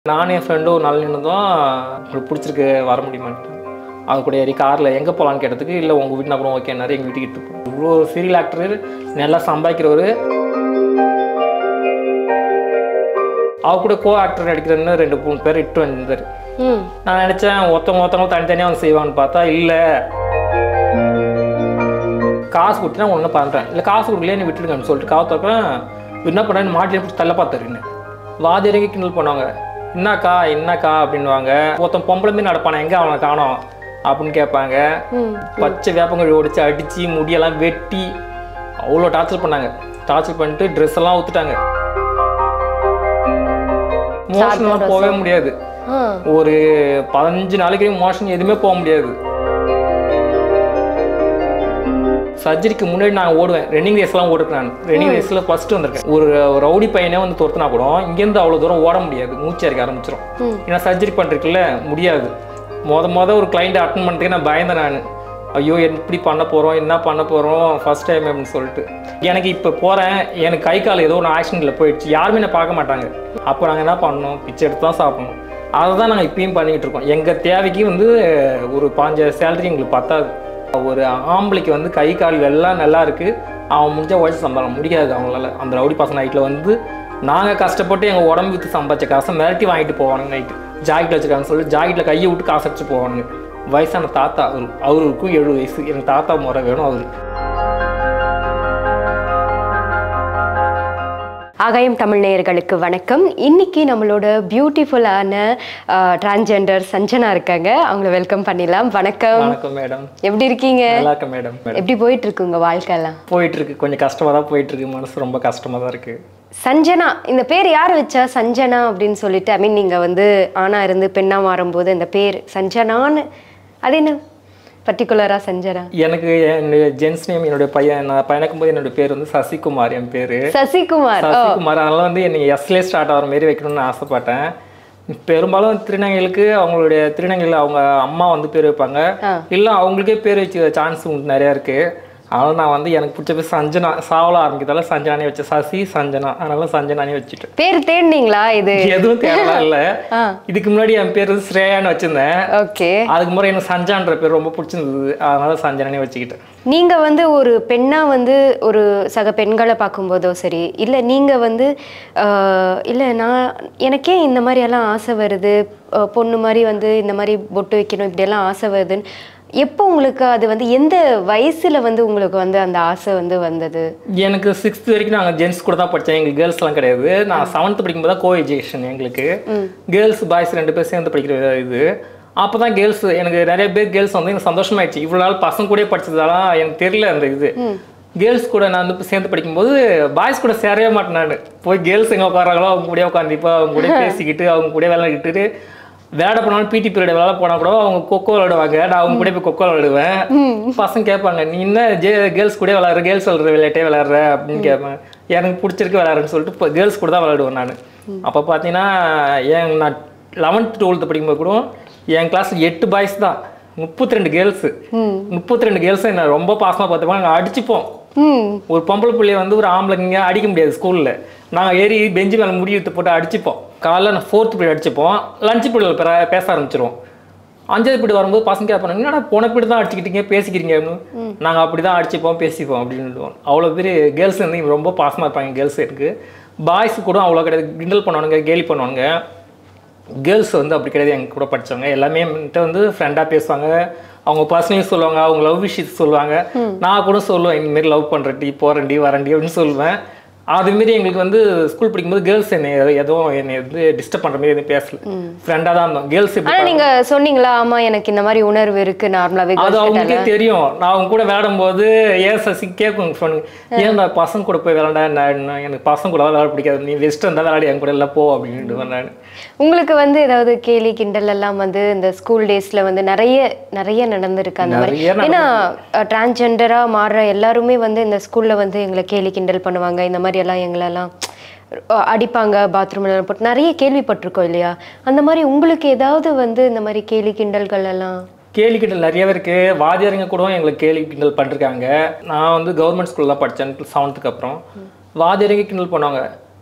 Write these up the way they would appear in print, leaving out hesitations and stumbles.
நானும் என் ஃப்ரெண்டும் ஒரு நாள் நின்றுதான் உங்களுக்கு பிடிச்சிருக்கு வர முடியுமான்ட்டு அது கூட ஏறி காரில் எங்கே போகலான்னு கேட்டதுக்கு இல்லை உங்கள் வீட்டுனா கூட ஓகேன்னாரு எங்கள் வீட்டுக்கு எடுத்து போகும். இவ்வளோ சீரியல் ஆக்டர் நல்லா சம்பாதிக்கிறவர் அவர் கூட கோ ஆக்டர் நடிக்கிறன்னு 2-3 பேர் இட்டு வந்திருந்தார். நான் நினச்சேன் ஒருத்தவங்களும் தனித்தனியாக வந்து செய்வாங்கன்னு பார்த்தா இல்லை காசு கொடுத்து நான் ஒன்றும் பண்ணுறேன் இல்லை காசு கொடுக்கலையே நீ விட்டுடுங்கன்னு சொல்லிட்டு காசு தப்பேன் என்ன பண்ணேன் மாட்டிலே பிடிச்சி தள்ள பார்த்துருக்கேன். வாதி இறங்கி கிண்டல் பண்ணுவாங்க என்னக்கா அப்படின்வாங்க. ஒருத்தன் பொம்பளை மீன் நடப்பானே எங்கே அவனை காணோம் அப்படின்னு கேட்பாங்க. பச்சை வேப்பங்கழி ஒடிச்சு அடித்து முடியெல்லாம் வெட்டி அவ்வளோ டார்ச்சர் பண்ணாங்க. டார்ச்சர் பண்ணிட்டு ட்ரெஸ் எல்லாம் ஊற்றுட்டாங்க. மோஷன்லாம் போகவே முடியாது. ஒரு 15 நாளைக்கு மோஷன் எதுவுமே போக முடியாது. சர்ஜரிக்கு முன்னாடி நான் ஓடுவேன். ரன்னிங் ரேஸ்லாம் ஓடுறேன். நான் ரன்னிங் ரேஸில் ஃபர்ஸ்ட் வந்திருக்கேன். ஒரு ரவுடி பையனே வந்து துரத்துனா கூட இங்கேருந்து அவ்வளோ தூரம் ஓட முடியாது. மூச்சு அரைக்க ஆரம்பிச்சிடும். ஏன்னா சர்ஜரி பண்ணுறதுக்குள்ள முடியாது. ஒரு கிளைண்ட் அட்டன் பண்ணுறதுக்கு நான் பயந்தேன். நான் ஐயோ எப்படி பண்ண போகிறோம் என்ன பண்ண போகிறோம் ஃபர்ஸ்ட் டைம் அப்படின்னு சொல்லிட்டு எனக்கு இப்போ போகிறேன். எனக்கு கை கால் ஏதோ ஒரு ஆக்சிடென்ட்டில் போயிடுச்சு. யாருமே நான் பார்க்க மாட்டாங்க. அப்போ நாங்கள் என்ன பண்ணணும் பிச்சை எடுத்து தான் சாப்பிடணும். அதை தான் நாங்கள் இப்பயும் பண்ணிக்கிட்டு இருக்கோம். எங்கள் தேவைக்கு வந்து ஒரு 5,000 சேலரி எங்களுக்கு பத்தாது. ஒரு ஆம்பளைக்கு வந்து கை கால் எல்லாம் நல்லா இருக்குது. அவன் முடிஞ்ச உழைச்சி சம்பாதிக்க முடியாது அவங்களால. அந்த ரவுடி பசங்க நைட்டில் வந்து நாங்கள் கஷ்டப்பட்டு எங்கள் உடம்பு விற்று சம்பாதிச்ச காசை மிரட்டி வாங்கிட்டு போவானுங்க. நைட்டு ஜாக்கெட்டில் வச்சுருக்காங்கன்னு சொல்லி ஜாக்கெட்டில் கையை விட்டு காசு வச்சு போவானுங்க. வயசான தாத்தா அவருக்கும் 7 வயசு. எனக்கு தாத்தா முறை வேணும் அவரு. ஆகாயம் தமிழ் நேயர்களுக்கு வணக்கம். இன்னைக்கு நம்மளோட பியூட்டிஃபுல்லான டிரான்ஸ்ஜெண்டர் சஞ்சனா இருக்காங்க. அவங்கள வெல்கம் பண்ணிடலாம். வணக்கம். வணக்கம் மேடம். எப்படி இருக்கீங்க? நல்லா இருக்கேன் மேடம். எப்படி போயிட்டு இருக்கு உங்க வாழ்க்கையெல்லாம்? போயிட்டு இருக்கு. கொஞ்சம் கஷ்டமா தான் போயிட்டு இருக்கு. மனசு ரொம்ப கஷ்டமா தான் இருக்கு. சஞ்சனா இந்த பேர் யார் வச்சா சஞ்சனா அப்படின்னு சொல்லிட்டு? ஐ மீன் நீங்க வந்து ஆணா இருந்து பெண்ணா மாறும்போது இந்த பேர் சஞ்சனான்னு அது என்ன பர்டிகுலரா சஞ்சனா? எனக்கு என்னுடைய ஜென்ஸ் நேம் என்னுடைய நான் பயணிக்கும் போது என்னுடைய பேர் வந்து சசிகுமார். என் பேரு சசிகுமார். அதனால வந்து என்னை எஸ்லே ஸ்டார்ட் ஆகிற மாரி வைக்கணும்னு ஆசைப்பட்டேன். பெரும்பாலும் திருநங்கைகளுக்கு அவங்களுடைய திருநங்கையில் அவங்க அம்மா வந்து பேர் வைப்பாங்க. இல்லை அவங்களுக்கே பேர் வச்சு சான்ஸ் நிறையா இருக்கு. அதனால நான் வந்து எனக்கு பிடிச்ச பேர் சஞ்சனா. சாவல ஆரம்பிக்கிறதால சஞ்சனானே வச்சேன். சசி சஞ்சனா. அதனால சஞ்சனானே வச்சுட்டேன். பேர் தேடினீங்களா? இது எதுவும் தேடலாம் இல்ல. இதுக்கு முன்னாடி என் பேர் வந்து ஸ்ரேயான்னு வச்சிருந்தேன். ஓகே. அதுக்கு முன்னாடி எனக்கு சஞ்சான்ற பேர் ரொம்ப பிடிச்சிருந்தது. அதனால சஞ்சனானே வச்சுக்கிட்டேன். நீங்க வந்து ஒரு பெண்ணா வந்து ஒரு சக பெண்களை பார்க்கும்போதோ சரி, இல்லை நீங்க வந்து இல்லை நான் எனக்கே இந்த மாதிரி எல்லாம் ஆசை வருது, பொண்ணு மாதிரி வந்து இந்த மாதிரி பொட்டு வைக்கணும் இப்படியெல்லாம் ஆசை வருதுன்னு எப்போ உங்களுக்கு அது வந்து எந்த வயசுல வந்து உங்களுக்கு வந்து அந்த ஆசை வந்து வந்தது? எனக்கு 6th வரைக்கும் நாங்கள் ஜென்ஸ் கூட தான் படித்தேன். எங்களுக்கு கேர்ள்ஸ்லாம் கிடையாது. நான் 7th படிக்கும்போது தான் கோ எஜுகேஷன். எங்களுக்கு கேர்ள்ஸ் பாய்ஸ் 2 பேர் சேர்ந்து படிக்கிற இது. அப்போ தான் கேர்ள்ஸ் எனக்கு நிறைய பேர் கேர்ள்ஸ் வந்து எனக்கு சந்தோஷமாயிடுச்சு. இவ்வளோ நாள் பசங்க கூட படிச்சதாலாம் எனக்கு தெரியல. அந்த இது கேர்ள்ஸ் கூட நான் வந்து சேர்ந்து படிக்கும்போது பாய்ஸ் கூட சேரவே மாட்டேன். நான் போய் கேர்ள்ஸ் எங்கே உட்காராங்களோ அவங்க கூட உட்காந்து இப்போ அவங்க கூட பேசிக்கிட்டு அவங்க கூட விளையாடிக்கிட்டு விளையாட போனாலும் பிடி பீரியட் விளையாட போனால் கூட அவங்க கொக்கோ விளையாடுவாங்க. நான் அவங்க கூட போய் கொக்கோ விளையாடுவேன். பசங்க கேட்பாங்க நீ என்ன கேர்ள்ஸ் கூட விளையாடுற கேர்ள்ஸ் விளையாடுற விளையாட்டே விளையாடுற அப்படின்னு கேட்பேன். எனக்கு பிடிச்சிருக்கு விளையாடுறேன்னு சொல்லிட்டு இப்போ கேர்ள்ஸ் கூட தான் விளையாடுவேன் நான். அப்போ பார்த்தீங்கன்னா நான் 11th 12th படிக்கும்போது கூட என் கிளாஸ் 8 பாய்ஸ் தான், 32 கேர்ள்ஸு. 32 கேர்ள்ஸை என்ன ரொம்ப பாசமாக பார்த்துப்போம். நாங்கள் அடிச்சுப்போம். ஒரு பொம்பளை பிள்ளைய வந்து ஒரு ஆம்பளைங்க அடிக்க முடியாது ஸ்கூலில். நாங்கள் ஏறி பெஞ்சு மேலே முடி எடுத்து போட்டு அடிச்சுப்போம். காலைல நான் 4th பீரியட் அடிச்சுப்போம். லஞ்ச் பீரியட் பேச ஆரம்பிச்சிருவோம். 5th பீரியட் வரும்போது பசங்க கேட்பாங்க என்னடா போன பீரியட் தான் அடிச்சுக்கிட்டீங்க பேசிக்கிறீங்க அப்படின்னு. நாங்கள் அப்படி தான் அடிச்சுப்போம் பேசிப்போம் அப்படின்னு. அவ்வளோ பேர் கேர்ள்ஸ் வந்து ரொம்ப பாசமாக இருப்பாங்க. கேர்ள்ஸ் இருக்குது. பாய்ஸ் கூட அவ்வளோ கிடையாது. கிண்டல் பண்ணுவானுங்க கேலி பண்ணுவானுங்க. கேர்ள்ஸ் வந்து அப்படி கிடையாது. எங்கள் கூட படித்தவங்க எல்லாமே வந்து ஃப்ரெண்டாக பேசுவாங்க. அவங்க பர்சனலி சொல்லுவாங்க. அவங்க லவ் விஷயத்தை சொல்லுவாங்க. நான் கூட சொல்லுவேன் இந்தமாரி லவ் பண்ணுறேன்டி போகிறேன்டி வரேன்டி அப்படின்னு சொல்லுவேன். அதுமாரி எங்களுக்கு வந்து ஸ்கூல் படிக்கும்போது கேர்ள்ஸ் என்னை வந்து டிஸ்டர்ப் பண்ணுற மாதிரி எதுவும் பேசல. ஃப்ரெண்டாக தான் இருந்தோம். கேர்ள்ஸ் நீங்க சொன்னீங்களா? ஆமா எனக்கு இந்த மாதிரி உணர்வு இருக்கு நார்மலாவே. அது அவங்களுக்கே தெரியும். நான் அவங்க கூட விளையாடும் போது ஏன் சசி கேட்கும் சொன்னுங்க ஏன் நான் பசங்க கூட போய் விளையாண்டா எனக்கு பசங்க கூட விளையாட பிடிக்காது. நீ வெஸ்ட் இருந்தால் விளையாடி என் கூட எல்லாம் போ அப்படின்ட்டு நான். உங்களுக்கு வந்து ஏதாவது கேலி கிண்டல் எல்லாம் வந்து இந்த ஸ்கூல் டேஸ்ல வந்து நிறைய நடந்திருக்கு அந்த மாதிரி? ஏன்னா டிரான்ஸ்ஜெண்டரா மாறுற எல்லாருமே வந்து இந்த ஸ்கூல்ல வந்து எங்களை கேலி கிண்டல் பண்ணுவாங்க. இந்த மாதிரி எல்லாம் எங்களெல்லாம் அடிப்பாங்க பாத்ரூம்ல போட்டு நிறைய கேள்விப்பட்டிருக்கோம் இல்லையா? அந்த மாதிரி உங்களுக்கு ஏதாவது வந்து இந்த மாதிரி கேலி கிண்டல்கள் எல்லாம்? கேலி கிண்டல் நிறையவே இருக்குது. வாத்தியாருங்க கூட எங்களுக்கு கேலி கிண்டல் பண்ணிருக்காங்க. நான் வந்து கவர்மெண்ட் ஸ்கூலில் தான் படித்தேன் 7th அப்புறம். வாத்தியாருங்க கிண்டல் பண்ணுவாங்க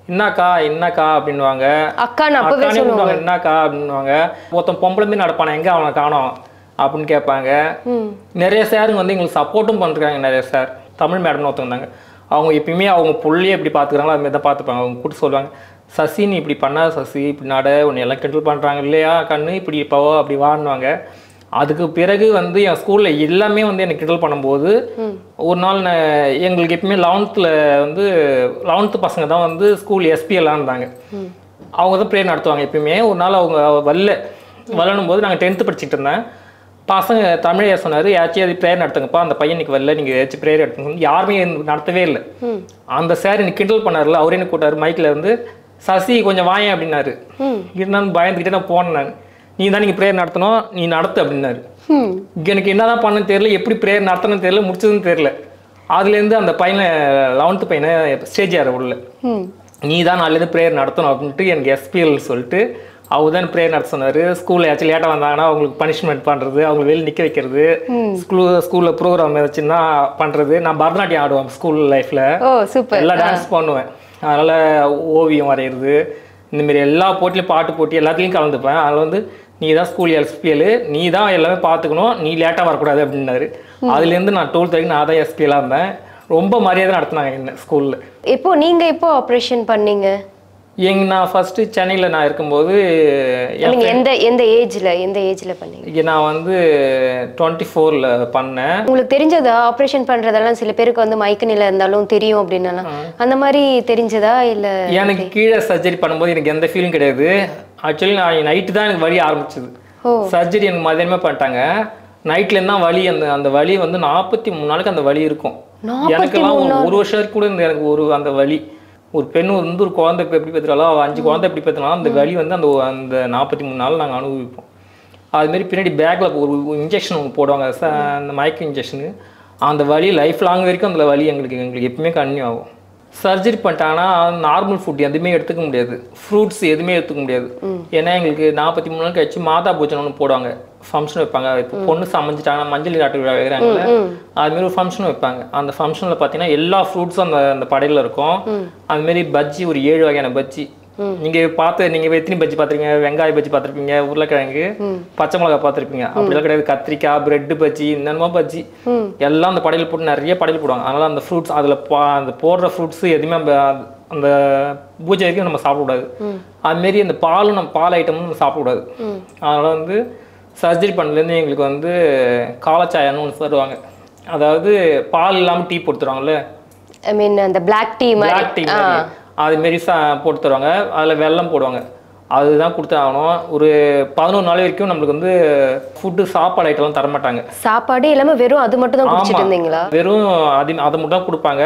என்னக்கா அப்படின்வாங்க. அக்கான்னு அப்பவே சொல்லுவாங்க. என்னக்கா அப்படின்வாங்க. ஒருத்தன் பொம்பளை மீன் நடப்பானே, எங்கே அவனை காணோம் அப்படின்னு கேட்பாங்க. நிறைய சாருங்க வந்து எங்களுக்கு சப்போர்ட்டும் பண்ணுறாங்க. நிறைய சார் தமிழ் மேடம்னு ஒருத்தவங்க அவங்க எப்பயுமே அவங்க புள்ளையே எப்படி பார்த்துக்கிறாங்களோ அதுமாரி தான் பார்த்துப்பாங்க. அவங்க கூட்டு சொல்லுவாங்க, சசி நீ இப்படி பண்ணாத சசி, இப்படி நட, உன்னை எல்லாம் கிண்டல் பண்ணுறாங்க இல்லையா கண்ணு, இப்படி இப்போவோ அப்படி வான்னுவாங்க. அதுக்கு பிறகு வந்து என் ஸ்கூலில் எல்லாமே வந்து எனக்கு கிண்டல் பண்ணும்போது ஒரு நாள் எங்களுக்கு எப்பவுமே 11th வந்து 11th பசங்க தான் வந்து ஸ்கூல் எஸ்பிஎல்லாம் இருந்தாங்க. அவங்க தான் ப்ரேயர் நடத்துவாங்க எப்பயுமே. ஒரு நாள் அவங்க வரணும் போது நாங்கள் 10th படிச்சுட்டு இருந்தேன். பசங்க தமிழே சொன்னார், யாச்சும் அது ப்ரேயர் நடத்துங்கப்பா, அந்த பையனுக்கு வரல, நீங்கள் ஏதாச்சும் ப்ரேயர் எடுத்துங்க. யாருமே நடத்தவே இல்லை. அந்த சார் எனக்கு கிண்டல் பண்ணார்ல, அவரே எனக்கு கூட்டார் மைக்கில் வந்து, சசி கொஞ்சம் வாயேன் அப்படின்னாரு. இருந்தாலும் பயந்துக்கிட்டே நான் போனேன். நான் நீ தான் நீங்கள் ப்ரேயர் நடத்தணும், நீ நடத்து அப்படின்னாரு. எனக்கு என்னதான் பண்ணன்னு தெரியல, எப்படி ப்ரேயர் நடத்தணும்னு தெரியல, முடிச்சதுன்னு தெரியல. அதுலேருந்து அந்த பையனை 11th பையனை ஸ்டேஜ் ஏற விடல. நீ தான் நாலுலேருந்து ப்ரேயர் நடத்தணும் அப்படின்ட்டு எனக்கு எஸ்பிஎல் சொல்லிட்டு அவர் தான் ப்ரேயர் நடத்த சொன்னார். ஸ்கூலில் ஏதாச்சும் லேட்டாக வந்தாங்கன்னா அவங்களுக்கு பனிஷ்மெண்ட் பண்ணுறது, அவங்களுக்கு வெளியே நிற்க வைக்கிறது, ஸ்கூலில் ப்ரோக்ராம் ஏதாச்சுன்னா பண்ணுறது. நான் பரதநாட்டியம் ஆடுவேன் ஸ்கூல் லைஃப்பில், எல்லாம் டான்ஸ் பண்ணுவேன். அதனால் ஓவியம் வரைகிறது, இந்தமாரி எல்லா போட்டிலையும் பாட்டு போட்டி எல்லாத்துலேயும் கலந்துப்பேன். அதில் வந்து நீ தான் ஸ்கூல் எஸ்பிஎல், நீ தான் எல்லாமே பார்த்துக்கணும், நீ லேட்டாக வரக்கூடாது அப்படின்னாரு. அதுலேருந்து நான் 12th வரைக்கும் நான் தான் எஸ்பிஎல்லாக இருந்தேன். ரொம்ப மரியாதை நடத்தினாங்க என்ன ஸ்கூலில். இப்போ நீங்கள் எப்போ ஆப்ரேஷன் பண்ணீங்க? நான் ஃபர்ஸ்ட் சென்னையில் நான் இருக்கும்போது எந்த ஏஜ்ல பண்ணீங்க? நான் வந்து 24ல் பண்ணேன். உங்களுக்கு தெரிஞ்சதா ஆப்ரேஷன் பண்றதெல்லாம்? சில பேருக்கு வந்து மயக்க நிலை இருந்தாலும் தெரியும் அப்படின்னாலாம், அந்த மாதிரி தெரிஞ்சதா? இல்லை எனக்கு கீழே சர்ஜரி பண்ணும்போது எனக்கு எந்த ஃபீலும் கிடையாது. ஆக்சுவலி நான் நைட்டு தான் எனக்கு வலி ஆரம்பிச்சது. சர்ஜரி எனக்கு மதியமே பண்ணிட்டாங்க. நைட்லேருந்து தான் வலி. அந்த வலி வந்து 43 நாளைக்கு அந்த வலி இருக்கும். எனக்கெல்லாம் ஒரு வருஷம் வரைக்கும் கூட எனக்கு அந்த வலி. ஒரு பெண் வந்து ஒரு குழந்தை எப்படி பெற்றுறாலோ, 5 குழந்தை எப்படி பெற்றுனாலும் அந்த வலி வந்து அந்த 43 நாள் நாங்கள் அனுபவிப்போம். அதுமாரி பின்னாடி பேக்கில் ஒரு இன்ஜெக்ஷன் ஒன்று போடுவாங்க, அந்த மயக்க இன்ஜெக்ஷனு. அந்த வலி லைஃப் லாங் வரைக்கும் அந்த வலி எங்களுக்கு எப்பவுமே கன்னியூ ஆகும். சர்ஜரி பண்ணிட்டாங்கன்னா நார்மல் ஃபுட் எதுவுமே எடுத்துக்க முடியாது, ஃப்ரூட்ஸ் எதுவுமே எடுத்துக்க முடியாது. ஏன்னா எங்களுக்கு 43 நாள் கழிச்சு மாதா பூஜனை ஒன்று போடுவாங்க, ஃபங்க்ஷன் வைப்பாங்க. இப்போ பொண்ணு சமைஞ்சிட்டாங்கன்னா மஞ்சள் காட்டு விழா வைக்கிறாங்கல்ல, அதுமாரி ஒரு ஃபங்க்ஷன் வைப்பாங்க. அந்த ஃபங்க்ஷனில் பார்த்தீங்கன்னா எல்லா ஃப்ரூட்ஸும் அந்த படையில் இருக்கும். அதுமாரி பஜ்ஜி ஒரு 7 வகையான பஜ்ஜி. நீங்கள் எத்தனை பஜ்ஜி பார்த்துருப்பீங்க? வெங்காய பஜ்ஜி பார்த்துருப்பீங்க, உருளைக்கிழங்கு, பச்சை மிளகாய் பார்த்துருப்பீங்க. அப்படிலாம் கிடையாது. கத்திரிக்காய், பிரெட்டு பஜ்ஜி, என்னென்னமோ பஜ்ஜி எல்லாம் அந்த படையில் போட்டு நிறைய படையில் போடுவாங்க. அதனால் அந்த ஃப்ரூட்ஸ் அதில் அந்த போடுற ஃப்ரூட்ஸு எதுவுமே அந்த பூஜை வரைக்கும் நம்ம சாப்பிடக்கூடாது. அதுமாரி அந்த பால் ஐட்டமும் நம்ம சாப்பிடக்கூடாது. அதனால் வந்து சர்ஜரி பண்ணலேருந்து எங்களுக்கு வந்து காலச்சாயன்னு ஒன்று தருவாங்க. அதாவது பால் இல்லாமல் டீ போட்டுருவாங்கல்ல, ஐ மீன் அந்த பிளாக் டீ மாதிரி அதுமாரி போட்டு தருவாங்க. அதில் வெல்லம் போடுவாங்க. அதுதான் கொடுத்தாகணும். ஒரு 11 நாள் வரைக்கும் நம்மளுக்கு வந்து ஃபுட்டு சாப்பாடு ஐட்டம்லாம் தரமாட்டாங்க. சாப்பாடு இல்லாமல் வெறும் அது மட்டும் தான் குடிச்சிட்டு இருந்தீங்களா? வெறும் அதை மட்டும் தான் கொடுப்பாங்க.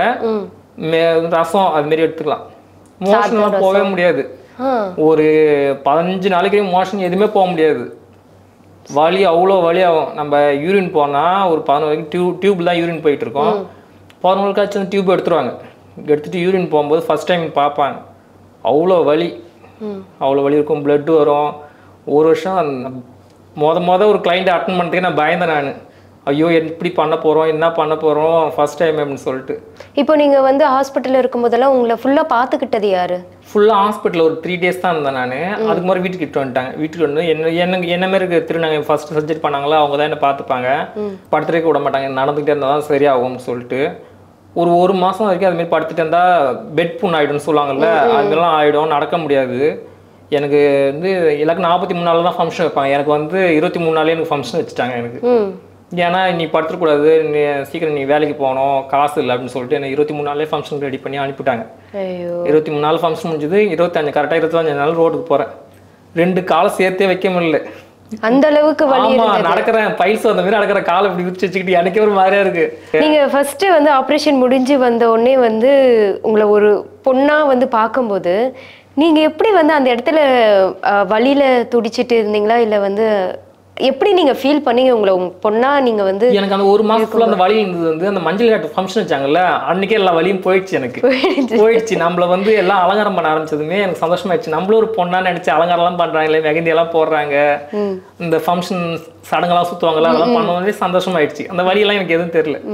ரசம் அதுமாரி எடுத்துக்கலாம். மோஷன்லாம் போகவே முடியாது. ஒரு 15 நாளைக்கு மோஷன் எதுவுமே போக முடியாது. வலி அவ்வளோ வலி ஆகும். நம்ம யூரின் போனால் ஒரு 11 வரைக்கும் டியூப் தான் யூரின் போயிட்டு இருக்கோம். 11 நாளுக்காச்சும் அந்த டியூப் எடுத்துருவாங்க. எடுத்துகிட்டு யூரின் போகும்போது ஃபஸ்ட் டைம் பார்ப்பாங்க. அவ்வளோ வலி இருக்கும். பிளட்டு வரும். ஒரு வருஷம் மொதல் ஒரு கிளைண்ட்டை அட்டன் பண்ணுறதுக்கு நான் பயந்தேன். நான் ஐயோ எப்படி பண்ண போகிறோம், என்ன பண்ண போகிறோம் ஃபஸ்ட் டைம் அப்படின்னு சொல்லிட்டு. இப்போ நீங்கள் வந்து ஹாஸ்பிட்டலில் இருக்கும்போதெல்லாம் உங்களை ஃபுல்லாக பார்த்துக்கிட்டது யார்? ஃபுல்லாக ஹாஸ்பிட்டலில் ஒரு 3 days தான் இருந்தேன் நான். அதுக்கு மாதிரி வீட்டுக்கு வந்துட்டாங்க. வீட்டுக்கு வந்து என்ன மாரி திருநாங்க ஃபர்ஸ்ட் சர்ஜரி பண்ணாங்களோ அவங்க தான் என்னை பார்த்துப்பாங்க. படுத்துறதுக்கு விட மாட்டாங்க. நடந்துக்கிட்டே இருந்தால் தான் சரியாகும்னு சொல்லிட்டு ஒரு மாதம் வரைக்கும் அதுமாரி படுத்துட்டு இருந்தால் பெட் புண் ஆகிடும்னு சொல்லுவாங்கல்ல, அதெல்லாம் ஆகிடும், நடக்க முடியாது. எனக்கு வந்து எனக்கு 43 நாள் தான் ஃபங்க்ஷன் வைப்பாங்க. எனக்கு வந்து 23 நாளே எனக்கு ஃபங்க்ஷன் வச்சுட்டாங்க எனக்கு. ஏன்னா நீ படுத்துக்கூடாது, நீ சீக்கிரம் நீ வேலைக்கு போகணும், காசு இல்லை அப்படின்னு சொல்லிட்டு எனக்கு 23 நாளே ஃபங்க்ஷன் ரெடி பண்ணி அனுப்பிட்டாங்க. 23 நாள் ஃபங்க்ஷன் முடிஞ்சது. 25 கரெக்டாக 25 நாள் ரோடுக்கு போகிறேன். 2 காலை சேர்த்தே வைக்க முடியல. அந்த அளவுக்கு வலி. நடக்கிறேன் பைல்ஸ் அந்த மாதிரி நடக்கிற காலை இப்படி விரிச்சு வச்சுக்கிட்டு எனக்கே ஒரு மாதிரியா இருக்கு. நீங்க ஃபர்ஸ்ட் வந்து ஆப்ரேஷன் முடிஞ்சு வந்த உடனே வந்து உங்களை ஒரு பொண்ணா வந்து பார்க்கும்போது நீங்க எப்படி வந்து அந்த இடத்துல வலியில துடிச்சிட்டு இருந்தீங்களா, இல்ல வந்து எப்படி நீங்க ஃபீல் பண்ணீங்க? உங்களை பொண்ணா நீங்க வந்து எனக்கு அந்த ஒரு மாசத்துல அந்த வலி இருந்தது வந்து அந்த மஞ்சள் காட்டு ஃபங்க்ஷன் வச்சாங்கல்ல, அன்னைக்கே எல்லா வலியும் போயிடுச்சு. எனக்கு போயிடுச்சு. நம்மள வந்து எல்லாம் அலங்காரம் பண்ண ஆரம்பிச்சதுமே எனக்கு சந்தோஷமாயிடுச்சு. நம்மளும் ஒரு பொண்ணா நினைச்சு அலங்காரம் எல்லாம் பண்றாங்களே, மெகந்தி எல்லாம் போடுறாங்க, இந்த ஃபங்க்ஷன் சடங்கெல்லாம் சுத்துவாங்கல்ல, அதெல்லாம் பண்ணும்போதே சந்தோஷமாயிடுச்சு. அந்த வலியெல்லாம் எனக்கு எதுவும் தெரியல.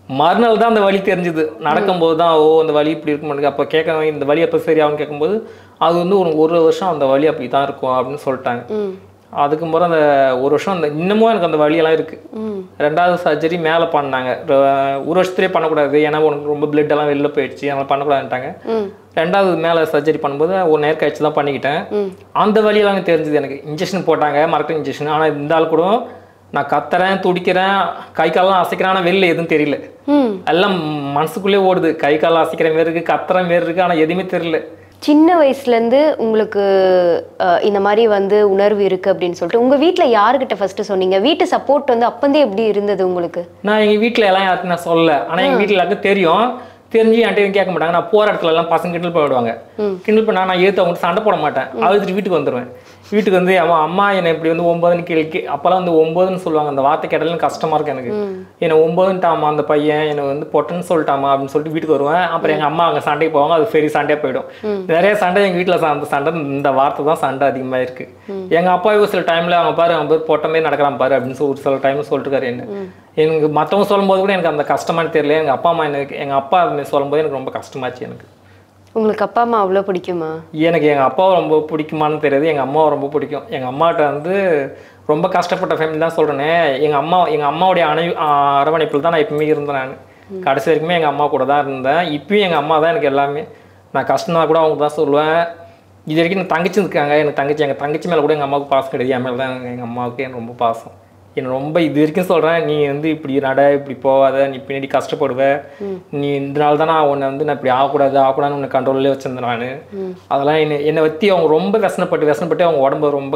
மறுநாள் தான் அந்த வலி தெரிஞ்சுது. நடக்கும்போது தான் அந்த வலி இப்படி இருக்க மாட்டேங்குது. அப்போ கேட்க இந்த வலி எப்போ சரியாகும்னு கேட்கும்போது அது வந்து ஒரு வருஷம் அந்த வலி அப்படி தான் இருக்கும் அப்படின்னு சொல்லிட்டாங்க. அதுக்கு முறை அந்த ஒரு வருஷம் அந்த இன்னமும் எனக்கு அந்த வலியெல்லாம் இருக்குது. 2வது சர்ஜரி மேலே பண்ணாங்க. ஒரு வருஷத்துலேயே பண்ணக்கூடாது, ஏன்னா உனக்கு ரொம்ப பிளட் எல்லாம் வெளில போயிடுச்சு, அதனால் பண்ணக்கூடாதுன்ட்டாங்க. 2வது மேலே சர்ஜரி பண்ணும்போது ஒரு நேரம் கழிச்சு தான் பண்ணிக்கிட்டேன். அந்த வலியெல்லாம் தெரிஞ்சுது எனக்கு. இன்ஜெக்ஷன் போட்டாங்க, மறக்க இன்ஜெக்ஷன். ஆனால் இருந்தாலும் கூட நான் கத்துறேன், துடிக்கிறேன், கை காலெல்லாம் அசைக்கிறேன், ஆனால் வெளில எதுவும் தெரியல. எல்லாம் மனசுக்குள்ளே ஓடுது. கை கால் அசைக்கிற மாரி இருக்குது, கத்துற மாரி இருக்குது, ஆனால் எதுவுமே தெரியல. சின்ன வயசுலேருந்து உங்களுக்கு இந்த மாதிரி வந்து உணர்வு இருக்குது அப்படின்னு சொல்லிட்டு உங்கள் வீட்டில் யாருக்கிட்ட ஃபஸ்ட்டு சொன்னீங்க? வீட்டு சப்போர்ட் வந்து அப்பந்தே எப்படி இருந்தது உங்களுக்கு? நான் எங்கள் வீட்டில் எல்லாம் யாருக்கும் நான் சொல்லலை. ஆனால் எங்கள் வீட்டில் எல்லாருக்கும் தெரியும். தெரிஞ்சு என்கிட்ட கேட்க மாட்டாங்க. நான் போகிற இடத்துல எல்லாம் பசங்க கிண்டல் பண்ணிவிடுவாங்க. கிண்டல் பண்ணால் நான் ஏற்று அவங்கள்ட்ட சண்டை போட மாட்டேன். அழுதுட்டு வீட்டுக்கு வந்துடுவேன். வீட்டுக்கு வந்து அவன் அம்மா என்னை இப்படி வந்து 9ன்னு கேள்வி அப்போல்லாம் வந்து 9ன்னு சொல்லுவாங்க. அந்த வார்த்தை கேட்டாலும் கஷ்டமாக இருக்கும் எனக்கு. என்னை 9ன்ட்டாமா அந்த பையன், என்னை வந்து பொட்டன்னு சொல்லிட்டாமா அப்படின்னு சொல்லிட்டு வீட்டுக்கு வருவேன். அப்புறம் எங்கள் அம்மா அங்கே சண்டைக்கு போவாங்க. அது பெரிய சண்டையாக போயிடும். நிறைய சண்டை எங்கள் வீட்டில் அந்த சண்டை, இந்த வார்த்தை தான் சண்டை அதிகமாக இருக்குது. எங்கள் அப்பா சில டைமில் அவன் பாரு பொட்டமே நடக்கிறான் பாரு அப்படின்னு சொல்லி சில டைமில் சொல்லிட்டுருக்காரு. எனக்கு மற்றவங்க சொல்லும்போது கூட எனக்கு அந்த கஷ்டமானு தெரியல. எங்கள் அப்பா அம்மா எங்கள் அப்பா சொல்லும்போது எனக்கு ரொம்ப கஷ்டமாச்சு. எனக்கு உங்களுக்கு அப்பா அம்மா அவ்வளோ பிடிக்குமா? எனக்கு எங்கள் அப்பாவை ரொம்ப பிடிக்குமான்னு தெரியாது. எங்கள் அம்மாவை ரொம்ப பிடிக்கும். எங்கள் அம்மாட்ட வந்து ரொம்ப கஷ்டப்பட்ட ஃபேமிலி தான் சொல்கிறேனே. எங்கள் அம்மாவுடைய அரவணைப்பில் தான் நான் எப்பவுமே இருந்தேன். நான் கடைசி வரைக்குமே எங்கள் அம்மா கூட தான் இருந்தேன். இப்பயும் எங்கள் அம்மா தான் எனக்கு எல்லாமே. நான் கஷ்டம்னா கூட அவங்க தான் சொல்லுவேன். இது வரைக்கும் எனக்கு தங்கச்சி இருக்காங்க. எங்கள் தங்கச்சி மேலே கூட எங்கள் அம்மாவுக்கு பாசம் கிடையாது. என் மேலே தான் எங்கள் அம்மாவுக்கு எனக்கு ரொம்ப பாசம். என்ன ரொம்ப இது வரைக்கும் சொல்கிறேன், நீ வந்து இப்படி நட, இப்படி போகாத, நீ பின்னாடி கஷ்டப்படுவ, நீ இந்த நாள் தான் நான் உன்னை வந்து நான் இப்படி ஆகக்கூடாதுன்னு உன்னை கண்ட்ரோல்லே வச்சுருந்தேன் நான். அதெல்லாம் என்னை வற்றி அவங்க ரொம்ப விசனப்பட்டு அவங்க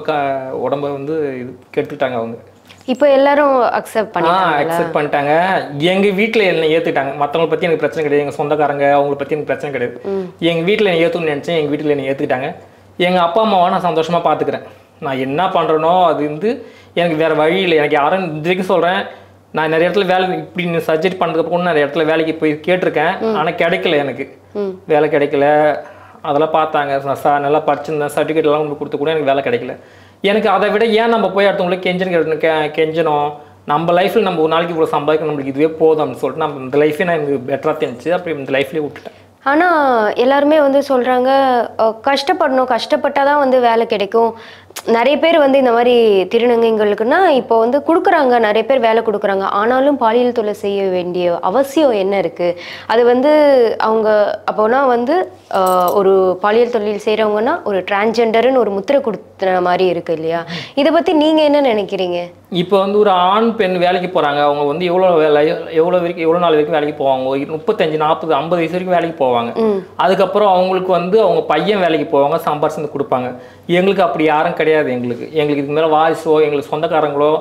உடம்ப வந்து இது கெடுத்துட்டாங்க. அவங்க இப்போ எல்லாரும் அக்செப்ட் பண்ணிட்டாங்க. எங்கள் வீட்டில் என்னை ஏற்றுக்கிட்டாங்க. மற்றவங்களை பற்றி எனக்கு பிரச்சனை கிடையாது. எங்கள் சொந்தக்காரங்க அவங்கள பற்றி எனக்கு பிரச்சனை கிடையாது. எங்கள் வீட்டில் என்னை ஏற்றுன்னு நினச்சேன். எங்கள் வீட்டில் என்னை ஏற்றுக்கிட்டாங்க. எங்கள் அப்பா அம்மாவை நான் சந்தோஷமாக பார்த்துக்கிறேன். நான் என்ன பண்ணுறேனோ அது வந்து எனக்கு வேறு வழி இல்லை. எனக்கு யாரும் இது வரைக்கும் சொல்கிறேன், நான் நிறைய இடத்துல வேலை இப்படி சர்ஜரி பண்ணுறதுக்கு நிறைய இடத்துல வேலைக்கு போய் கேட்டிருக்கேன். ஆனால் கிடைக்கல, எனக்கு வேலை கிடைக்கல. அதெல்லாம் பார்த்தாங்க. நல்லா படிச்சிருந்தேன், சர்டிஃபிகேட்லாம் உங்களுக்கு கொடுத்து கூட எனக்கு வேலை கிடைக்கல. எனக்கு அதை விட ஏன் நம்ம போய் அடுத்தவங்களுக்கு கெஞ்சணும்? நம்ம லைஃப்பில் நம்ம ஒரு நாளைக்கு இவ்வளோ சம்பாதிக்கணும், நம்மளுக்கு இதுவே போதும் அப்படின்னு சொல்லிட்டு நம்ம இந்த லைஃபே நான் எனக்கு பெட்டராக தெரிஞ்சு அப்படி இந்த லைஃப்லேயே விட்டுட்டேன். ஆனால் எல்லாருமே வந்து சொல்கிறாங்க, கஷ்டப்பட்டால் தான் வந்து வேலை கிடைக்கும். நிறைய பேர் வந்து இந்த மாதிரி திருநங்கைகளுக்குன்னா இப்போ வந்து கொடுக்குறாங்க, நிறைய பேர் வேலை கொடுக்குறாங்க. ஆனாலும் பாலியல் தொல்லை செய்ய வேண்டிய அவசியம் என்ன இருக்குது? அது வந்து அவங்க அப்போனா வந்து ஒரு பாலியல் தொழில் செய்கிறவங்கன்னா ஒரு டிரான்ஸ்ஜெண்டர்னு ஒரு முத்திரை கொடுத்த மாதிரி இருக்குது இல்லையா? இதை பற்றி நீங்கள் என்ன நினைக்கிறீங்க? இப்போ வந்து ஒரு ஆண் பெண் வேலைக்கு போகிறாங்க. அவங்க வந்து எவ்வளோ நாள் வரைக்கும் வேலைக்கு போவாங்க? 35, 40, 50 வயசு வரைக்கும் வேலைக்கு போவாங்க. அதுக்கப்புறம் அவங்களுக்கு வந்து அவங்க பையன் வேலைக்கு போவாங்க, சம்பாரிச்சு கொடுப்பாங்க. எங்களுக்கு அப்படி யாரும் கிடையாது. எங்களுக்கு இதுக்கு மேலே வாரிசோ எங்களுக்கு சொந்தக்காரங்களோ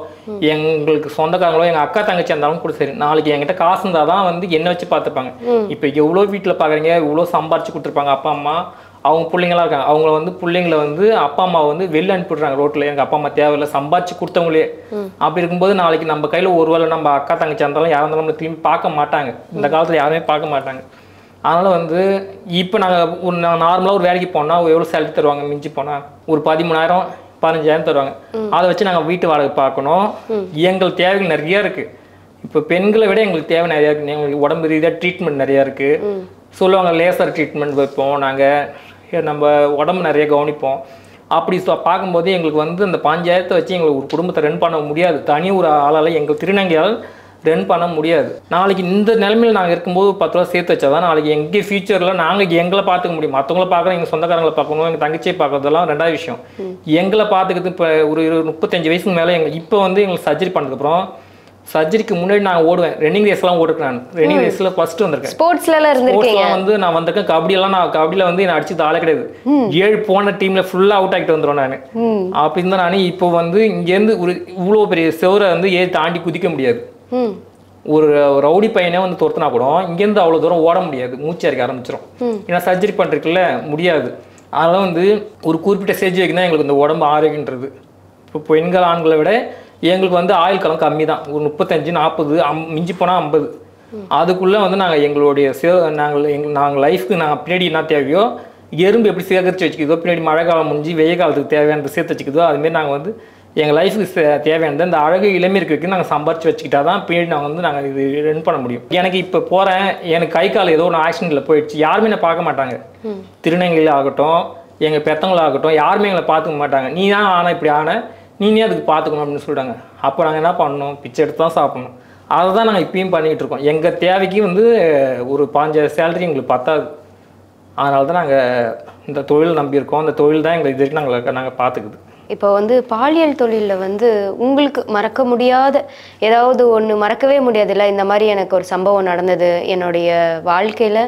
எங்கள் அக்கா தங்கச்சி இருந்தாலும் கூட சரி, நாளைக்கு என்கிட்ட காசு இருந்தால் தான் வந்து என்ன வச்சு பார்த்துப்பாங்க. இப்போ எவ்வளோ வீட்டில் பார்க்குறீங்க, இவ்வளோ சம்பாரிச்சு கொடுத்துருப்பாங்க அப்பா அம்மா. அவங்க பிள்ளைங்களாம் இருக்காங்க. அவங்கள வந்து பிள்ளைங்களை வந்து அப்பா அம்மா வந்து வெளில அனுப்பிடுறாங்க ரோட்டில். எனக்கு அப்பா அம்மா தேவையில்லை, சம்பாரிச்சு கொடுத்தவங்களே. அப்படி இருக்கும்போது நாளைக்கு நம்ம கையில் ஒருவேளை நம்ம அக்கா தங்கச்சி இருந்தாலும் யாராக இருந்தாலும் நம்மளை திரும்பி பார்க்க மாட்டாங்க. இந்த காலத்தில் யாருமே பார்க்க மாட்டாங்க. அதனால் வந்து இப்போ நாங்கள் நார்மலாக ஒரு வேலைக்கு போனால் எவ்வளோ சேலரி தருவாங்க? மிஞ்சி போனால் ஒரு 13,000 15,000 தருவாங்க. அதை வச்சு நாங்கள் வீட்டு வாடகை பார்க்கணும். எங்களுக்கு தேவைகள் நிறையா இருக்குது. இப்போ பெண்களை விட எங்களுக்கு தேவை நிறையா இருக்குது. எங்களுக்கு உடம்பு ரீதியாக ட்ரீட்மெண்ட் நிறையா இருக்குது. சொல்லுவாங்க லேசர் ட்ரீட்மெண்ட் வைப்போம், நாங்கள் நம்ம உடம்பு நிறைய கவனிப்போம். அப்படி பார்க்கும்போது எங்களுக்கு வந்து அந்த 5,000 வச்சு எங்களுக்கு ஒரு குடும்பத்தை ரன் பண்ண முடியாது. தனி ஒரு ஆளால் எங்கள் திருநங்கையால் ரன் பண்ண முடியாது. நாளைக்கு இந்த நிலைமையில் நாங்கள் இருக்கும்போது 10 ரூபா சேர்த்து வச்சா தான் நாளைக்கு எங்கள் ஃபியூச்சரில் நாங்கள் எங்களை பார்த்துக்க முடியும். மற்றவங்கள பார்க்குறோம், எங்கள் சொந்தக்காரங்களை பார்க்கணும், எங்கள் தங்கச்சியை பார்க்குறதெல்லாம் 2வது விஷயம். எங்களை பார்த்துக்கிறது இப்போ ஒரு 35 வயசுக்கு மேலே இப்போ வந்து எங்களுக்கு சர்ஜரி பண்ணதுக்கப்புறம், சர்ஜரிக்கு முன்னாடி நான் ஓடுவேன். ரன்னிங் ரேஸ்லாம் ஓடுறேன். நான் ரன்னிங் ரேஸில் ஃபர்ஸ்ட் வந்திருக்கேன். ஸ்போர்ட்ஸ்லாம் வந்து நான் வந்திருக்கேன். கபடியில் வந்து நான் அடிச்சது ஆளே கிடையாது. 7 போன டீமில் ஃபுல்லாக அவுட் ஆகிட்டு வந்துடும் நான். அப்படி இருந்தால் நான் இப்போ வந்து இங்கேருந்து ஒரு இவ்வளோ பெரிய செவரை வந்து தாண்டி குதிக்க முடியாது. ஒரு ரவுடி பையனே வந்து துரத்துனா கூட இங்கேருந்து அவ்வளோ தூரம் ஓட முடியாது, மூச்சு அடிக்க ஆரம்பிச்சிடும். ஏன்னா சர்ஜரி பண்ணுறதுக்குள்ள முடியாது. அதெல்லாம் வந்து ஒரு குறிப்பிட்ட ஸ்டேஜ் வரைக்கும் தான் எங்களுக்கு இந்த உடம்பு ஆரோக்கியன்றது. இப்போ பெண்கள் ஆண்களை விட எங்களுக்கு வந்து ஆயுள் காலம் கம்மி தான். ஒரு 35, 40, மிஞ்சி போனால் 50. அதுக்குள்ளே வந்து நாங்கள் எங்களுடைய நாங்கள் லைஃப்க்கு நாங்கள் பின்னாடி என்ன தேவையோ, எறும்பு எப்படி சேகரித்து வச்சுக்கிதோ, பின்னாடி மழை காலம் முடிஞ்சு வெய்ய காலத்துக்கு தேவையானது சேர்த்து வச்சுக்கிதோ, அதுமாரி நாங்கள் வந்து எங்கள் லைஃபுக்கு தேவையானது இந்த அழகு இளமைக்கு நாங்கள் சம்பாரிச்சு வச்சுக்கிட்டா தான் பின்னாடி நாங்கள் இது ரன் பண்ண முடியும். எனக்கு இப்போ போகிறேன், எனக்கு கை கால் ஏதோ ஒன்று ஆக்சிடென்ட்டில் போயிடுச்சு, யாருமே என்னை பார்க்க மாட்டாங்க. திருநங்கையில் ஆகட்டும், எங்கள் பெற்றவங்களாகட்டும், யாருமே எங்களை பார்த்துக்க மாட்டாங்க. நீ தான் ஆன இப்படி ஆன, நீனே அதுக்கு பார்த்துக்கணும் அப்படின்னு சொல்லிட்டாங்க. அப்போ நாங்கள் என்ன பண்ணணும், பிச்சை எடுத்து தான் சாப்பிடணும். அதை தான் நாங்கள் இப்பயும் பண்ணிக்கிட்டு இருக்கோம். எங்கள் தேவைக்கு ஒரு 5,000 சேலரி எங்களுக்கு பத்தாது. அதனால தான் நாங்கள் இந்த தொழில் நம்பியிருக்கோம். அந்த தொழில் தான் எங்களுக்கு இது வரைக்கும் நாங்கள் பார்த்துக்குது. இப்போ பாலியல் தொழிலில் உங்களுக்கு மறக்க முடியாத ஏதாவது ஒன்று மறக்கவே முடியாதுல்ல, இந்த மாதிரி எனக்கு ஒரு சம்பவம் நடந்தது என்னுடைய வாழ்க்கையில்,